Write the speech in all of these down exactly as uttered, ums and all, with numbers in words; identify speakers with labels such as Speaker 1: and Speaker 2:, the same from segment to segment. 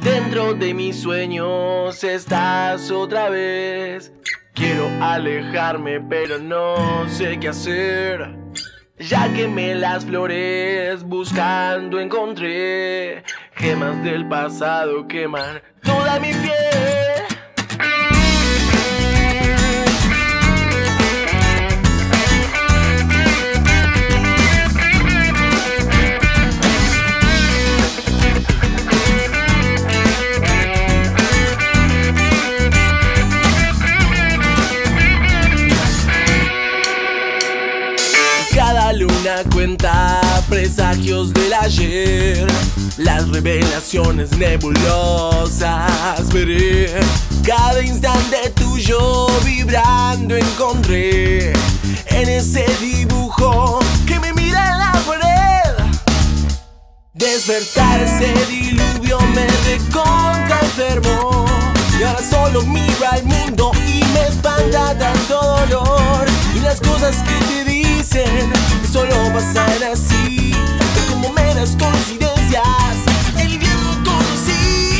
Speaker 1: Dentro de mis sueños estás otra vez. Quiero alejarme pero no sé qué hacer. Ya quemé las flores buscando encontré gemas del pasado queman toda mi piel. Cada luna cuenta presagios del ayer. Las revelaciones nebulosas veré. Cada instante tuyo vibrando encontré en ese dibujo que me mira en la pared. Despertar ese diluvio me recontra enfermo. Y ahora solo miro al mundo y me espanta tanto dolor. Y las cosas que te dicen que solo pasan así, como meras coincidencias. El invierno conocí.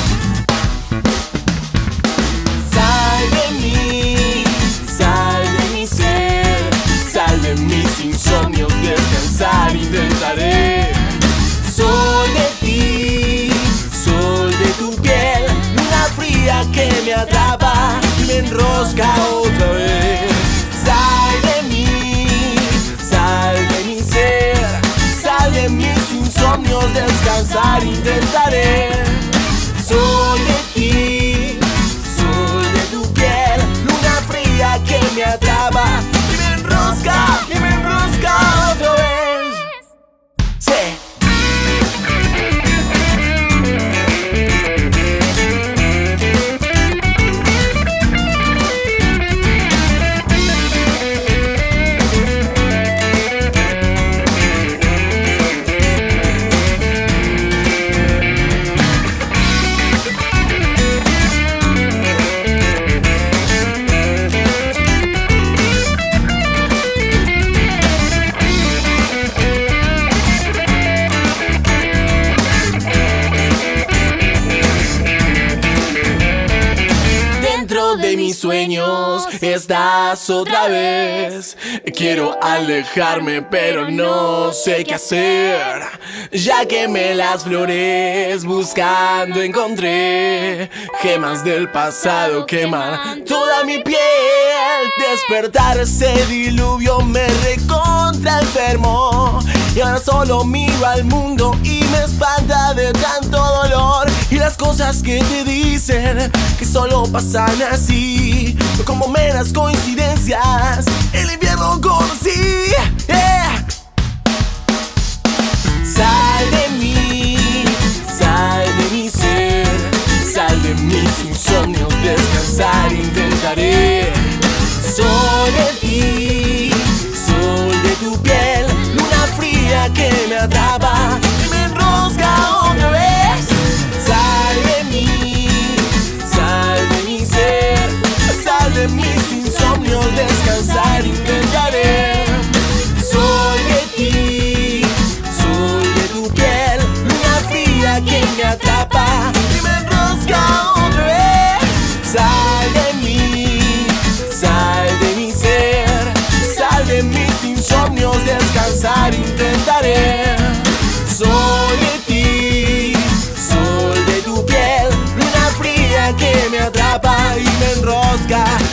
Speaker 1: Sal de mí, sal de mi ser, sal de mis insomnios, descansar intentaré. Sol de ti, sol de tu piel, luna fría que me atrapa y me enrosca otra vez. Sal de mí, sal de mi ser, sal de mis insomnios, descansar intentaré. Sol de ti, sol de tu piel, luna fría que me atrapa y me enrosca, y me enrosca otra vez. Sí. De mis sueños estás otra vez. Quiero alejarme pero no sé qué hacer. Ya quemé las flores buscando encontré gemas del pasado queman toda mi piel. Despertar ese diluvio me recontra enfermo. Y ahora solo miro al mundo y me espanta de tanto dolor. Y las cosas que te dicen que solo pasan así, como meras coincidencias. El invierno conocí. Yeah. Sal de mí, sal de mi ser, sal de mis insomnios, descansar intentaré. Sol de ti, sol de tu piel, luna fría que me atrapa y me enrosca otra vez. Sal de mí, sal de mi ser, sal de mis insomnios, descansar intentaré. Sol de ti, sol de tu piel, luna fría que me atrapa y me enrosca otra vez. Sal de mí, sal de mi ser, sal de mis insomnios, descansar intentaré. Sol de ti, sol de tu piel, luna fría que me atrapa y me enrosca.